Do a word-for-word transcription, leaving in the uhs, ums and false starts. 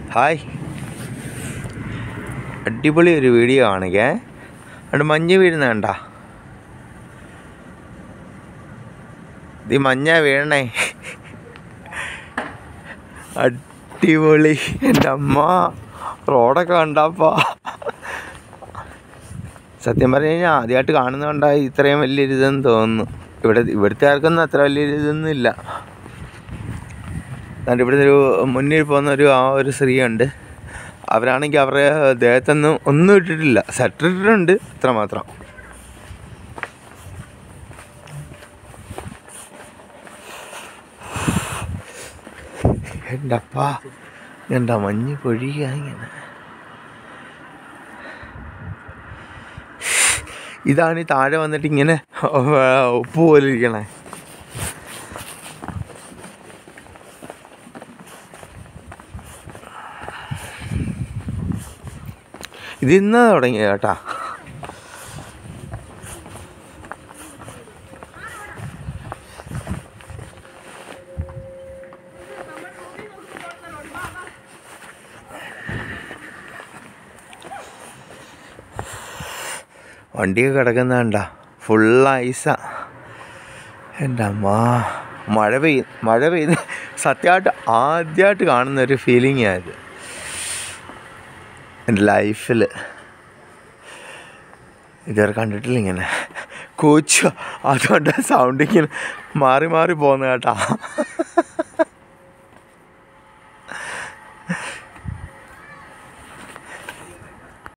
Hi, അടിപൊളി ഒരു video കാണിക്കേ. അവിടെ മഞ്ഞ് വീഴുന്ന കണ്ട, ഇത് മഞ്ഞ വീഴണേ. അടിപൊളി. എൻ്റെ അമ്മ, റോഡൊക്കെ കണ്ടപ്പാ സത്യം പറഞ്ഞു കഴിഞ്ഞാൽ ആദ്യമായിട്ട് കാണുന്നതുകൊണ്ടായി ഇത്രയും വലിയൊരിതെന്ന് തോന്നുന്നു. ഇവിടെ ഇവിടുത്തെ ആർക്കൊന്നും അത്ര വലിയൊരിതൊന്നും ഇല്ല. എന്നിട്ട് ഇവിടുന്ന് ഒരു മുന്നിൽ പോകുന്ന ഒരു ആ ഒരു സ്ത്രീയുണ്ട്. അവരാണെങ്കിൽ അവരുടെ ദേഹത്തൊന്നും ഒന്നും ഇട്ടിട്ടില്ല, സ്വെറ്റർ ഇട്ടിട്ടുണ്ട്, അത്ര മാത്രം. എൻ്റെ അപ്പാ, എന്താ മഞ്ഞ് പൊഴിയുക ഇങ്ങനെ. ഇതാണ് ഈ താഴെ വന്നിട്ട് ഇങ്ങനെ ഉപ്പ് പോലെ ഇരിക്കണേ. ഇത് ഇന്ന് തുടങ്ങിയ കേട്ടാ. വണ്ടിയൊക്കെ കിടക്കുന്ന കണ്ട, ഫുൾ ഐസാ. എൻ്റെ അമ്മ, മഴ പെയ്യ മഴ പെയ്ത് സത്യമായിട്ട് ആദ്യമായിട്ട് കാണുന്നൊരു ഫീലിംഗായത് എൻ്റെ ലൈഫിൽ. ഇതുവരെ കണ്ടിട്ടില്ല ഇങ്ങനെ. കോച്ച് അതുകൊണ്ട് സൗണ്ട് ഇങ്ങനെ മാറി മാറി പോകുന്ന കേട്ടാ.